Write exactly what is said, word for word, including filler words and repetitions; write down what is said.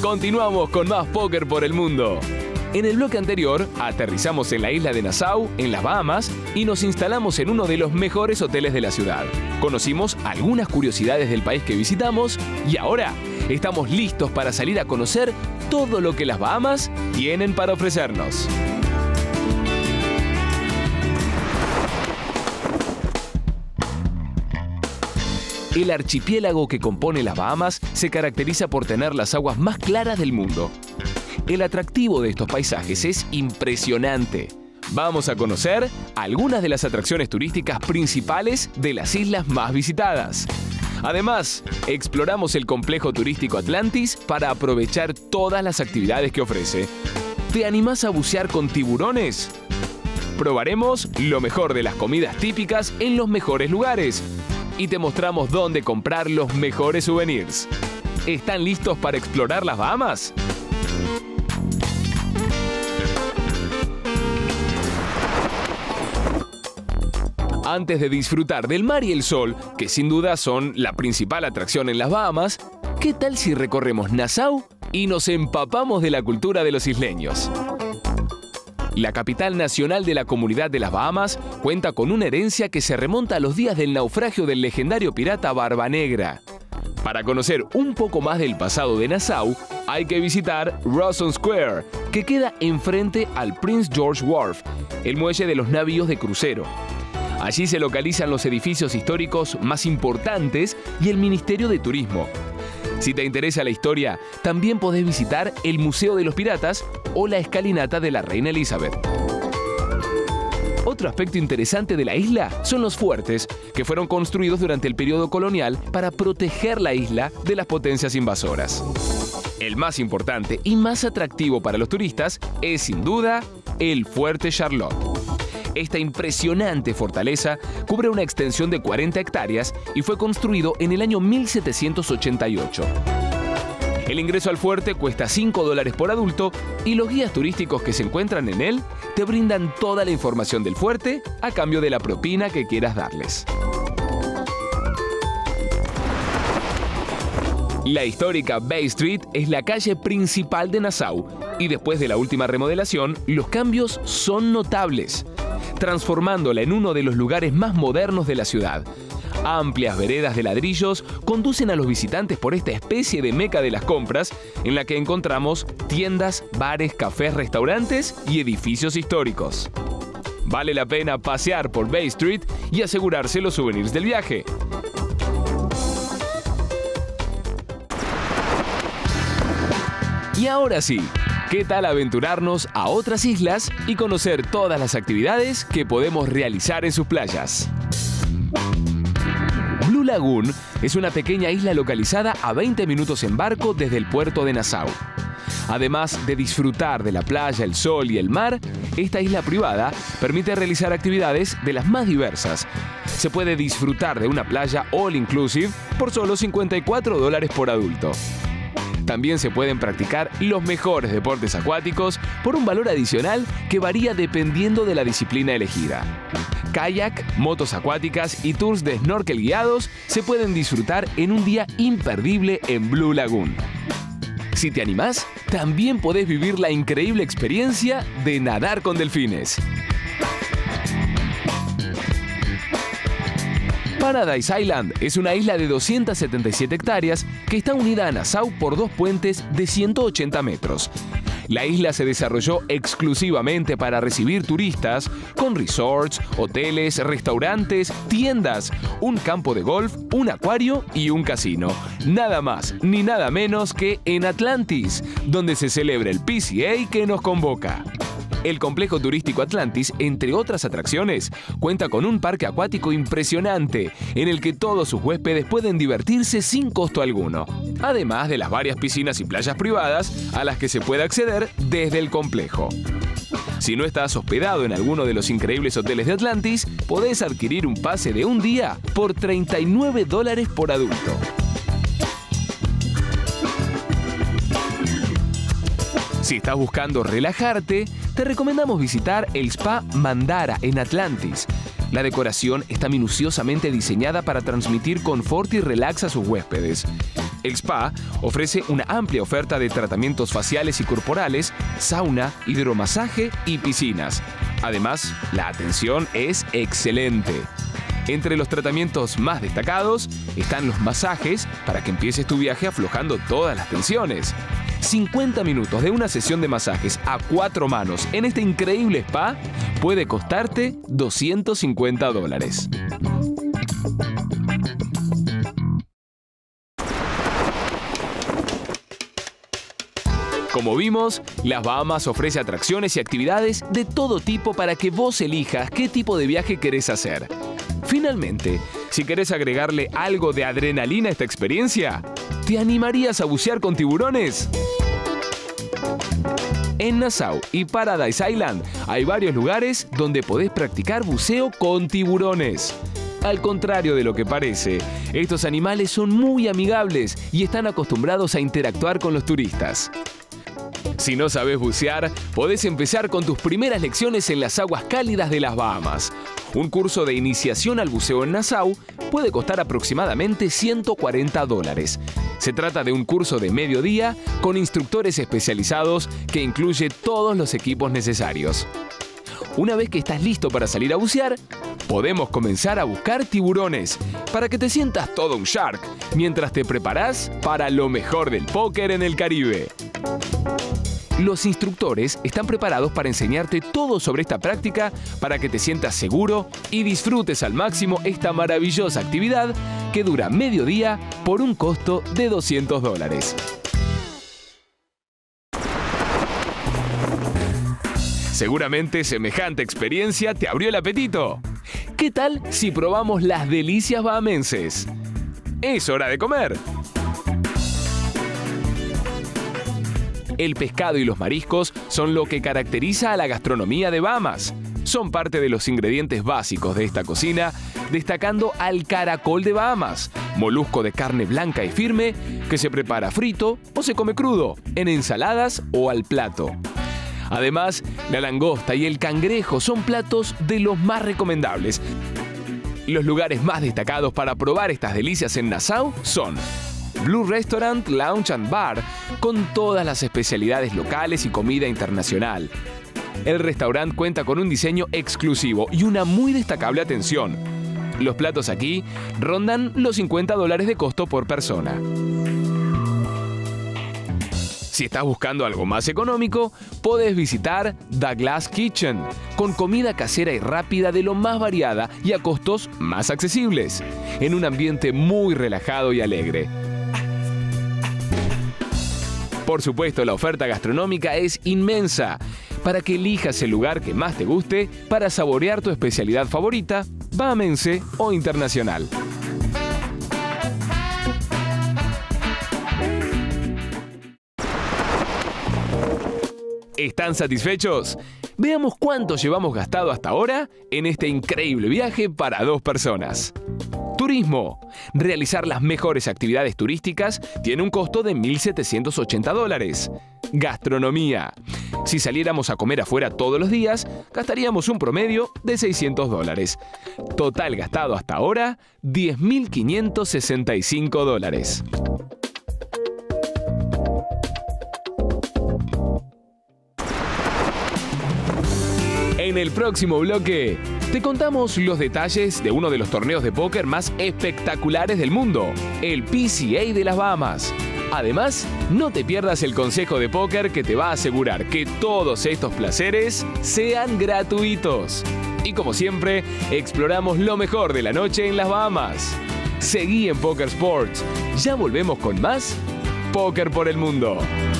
Continuamos con más Póker por el Mundo. En el bloque anterior, aterrizamos en la isla de Nassau, en las Bahamas, y nos instalamos en uno de los mejores hoteles de la ciudad. Conocimos algunas curiosidades del país que visitamos y ahora estamos listos para salir a conocer todo lo que las Bahamas tienen para ofrecernos. El archipiélago que compone las Bahamas se caracteriza por tener las aguas más claras del mundo. El atractivo de estos paisajes es impresionante. Vamos a conocer algunas de las atracciones turísticas principales de las islas más visitadas. Además, exploramos el complejo turístico Atlantis para aprovechar todas las actividades que ofrece. ¿Te animás a bucear con tiburones? Probaremos lo mejor de las comidas típicas en los mejores lugares. Y te mostramos dónde comprar los mejores souvenirs. ¿Están listos para explorar las Bahamas? Antes de disfrutar del mar y el sol, que sin duda son la principal atracción en las Bahamas, ¿qué tal si recorremos Nassau y nos empapamos de la cultura de los isleños? La capital nacional de la comunidad de las Bahamas cuenta con una herencia que se remonta a los días del naufragio del legendario pirata Barbanegra. Para conocer un poco más del pasado de Nassau, hay que visitar Rawson Square, que queda enfrente al Prince George Wharf, el muelle de los navíos de crucero. Allí se localizan los edificios históricos más importantes y el Ministerio de Turismo. Si te interesa la historia, también podés visitar el Museo de los Piratas o la escalinata de la Reina Elizabeth. Otro aspecto interesante de la isla son los fuertes, que fueron construidos durante el periodo colonial para proteger la isla de las potencias invasoras. El más importante y más atractivo para los turistas es, sin duda, el Fuerte Charlotte. Esta impresionante fortaleza cubre una extensión de cuarenta hectáreas y fue construido en el año mil setecientos ochenta y ocho. El ingreso al fuerte cuesta cinco dólares por adulto y los guías turísticos que se encuentran en él te brindan toda la información del fuerte a cambio de la propina que quieras darles. La histórica Bay Street es la calle principal de Nassau y después de la última remodelación, los cambios son notables, transformándola en uno de los lugares más modernos de la ciudad. Amplias veredas de ladrillos conducen a los visitantes por esta especie de meca de las compras, en la que encontramos tiendas, bares, cafés, restaurantes y edificios históricos. Vale la pena pasear por Bay Street y asegurarse los souvenirs del viaje. Y ahora sí, ¿qué tal aventurarnos a otras islas y conocer todas las actividades que podemos realizar en sus playas? Blue Lagoon es una pequeña isla localizada a veinte minutos en barco desde el puerto de Nassau. Además de disfrutar de la playa, el sol y el mar, esta isla privada permite realizar actividades de las más diversas. Se puede disfrutar de una playa all inclusive por solo cincuenta y cuatro dólares por adulto. También se pueden practicar los mejores deportes acuáticos por un valor adicional que varía dependiendo de la disciplina elegida. Kayak, motos acuáticas y tours de snorkel guiados se pueden disfrutar en un día imperdible en Blue Lagoon. Si te animás, también podés vivir la increíble experiencia de nadar con delfines. Paradise Island es una isla de doscientas setenta y siete hectáreas que está unida a Nassau por dos puentes de ciento ochenta metros. La isla se desarrolló exclusivamente para recibir turistas, con resorts, hoteles, restaurantes, tiendas, un campo de golf, un acuario y un casino. Nada más ni nada menos que en Atlantis, donde se celebra el P C A que nos convoca. El complejo turístico Atlantis, entre otras atracciones, cuenta con un parque acuático impresionante, en el que todos sus huéspedes pueden divertirse sin costo alguno, además de las varias piscinas y playas privadas a las que se puede acceder desde el complejo. Si no estás hospedado en alguno de los increíbles hoteles de Atlantis, podés adquirir un pase de un día por treinta y nueve dólares por adulto. Si estás buscando relajarte, te recomendamos visitar el Spa Mandara en Atlantis. La decoración está minuciosamente diseñada para transmitir confort y relax a sus huéspedes. El spa ofrece una amplia oferta de tratamientos faciales y corporales, sauna, hidromasaje y piscinas. Además, la atención es excelente. Entre los tratamientos más destacados están los masajes para que empieces tu viaje aflojando todas las tensiones. cincuenta minutos de una sesión de masajes a cuatro manos en este increíble spa puede costarte doscientos cincuenta dólares. Como vimos, las Bahamas ofrece atracciones y actividades de todo tipo para que vos elijas qué tipo de viaje querés hacer. Finalmente, si querés agregarle algo de adrenalina a esta experiencia, ¿te animarías a bucear con tiburones? En Nassau y Paradise Island hay varios lugares donde podés practicar buceo con tiburones. Al contrario de lo que parece, estos animales son muy amigables y están acostumbrados a interactuar con los turistas. Si no sabes bucear, podés empezar con tus primeras lecciones en las aguas cálidas de las Bahamas. Un curso de iniciación al buceo en Nassau puede costar aproximadamente ciento cuarenta dólares. Se trata de un curso de medio día con instructores especializados que incluye todos los equipos necesarios. Una vez que estás listo para salir a bucear, podemos comenzar a buscar tiburones para que te sientas todo un shark mientras te preparás para lo mejor del póker en el Caribe. Los instructores están preparados para enseñarte todo sobre esta práctica para que te sientas seguro y disfrutes al máximo esta maravillosa actividad que dura medio día por un costo de doscientos dólares. Seguramente semejante experiencia te abrió el apetito. ¿Qué tal si probamos las delicias bahamenses? ¡Es hora de comer! El pescado y los mariscos son lo que caracteriza a la gastronomía de Bahamas. Son parte de los ingredientes básicos de esta cocina, destacando al caracol de Bahamas, molusco de carne blanca y firme que se prepara frito o se come crudo, en ensaladas o al plato. Además, la langosta y el cangrejo son platos de los más recomendables. Los lugares más destacados para probar estas delicias en Nassau son Blue Restaurant, Lounge and Bar, con todas las especialidades locales y comida internacional. El restaurante cuenta con un diseño exclusivo y una muy destacable atención. Los platos aquí rondan los cincuenta dólares de costo por persona. Si estás buscando algo más económico, podés visitar The Glass Kitchen, con comida casera y rápida de lo más variada y a costos más accesibles, en un ambiente muy relajado y alegre. Por supuesto, la oferta gastronómica es inmensa, para que elijas el lugar que más te guste para saborear tu especialidad favorita, bahamense o internacional. ¿Están satisfechos? Veamos cuánto llevamos gastado hasta ahora en este increíble viaje para dos personas. Turismo. Realizar las mejores actividades turísticas tiene un costo de mil setecientos ochenta dólares. Gastronomía. Si saliéramos a comer afuera todos los días, gastaríamos un promedio de seiscientos dólares. Total gastado hasta ahora, diez mil quinientos sesenta y cinco dólares. En el próximo bloque, te contamos los detalles de uno de los torneos de póker más espectaculares del mundo, el P C A de las Bahamas. Además, no te pierdas el consejo de póker que te va a asegurar que todos estos placeres sean gratuitos. Y como siempre, exploramos lo mejor de la noche en las Bahamas. Seguí en Poker Sports. Ya volvemos con más Póker por el Mundo.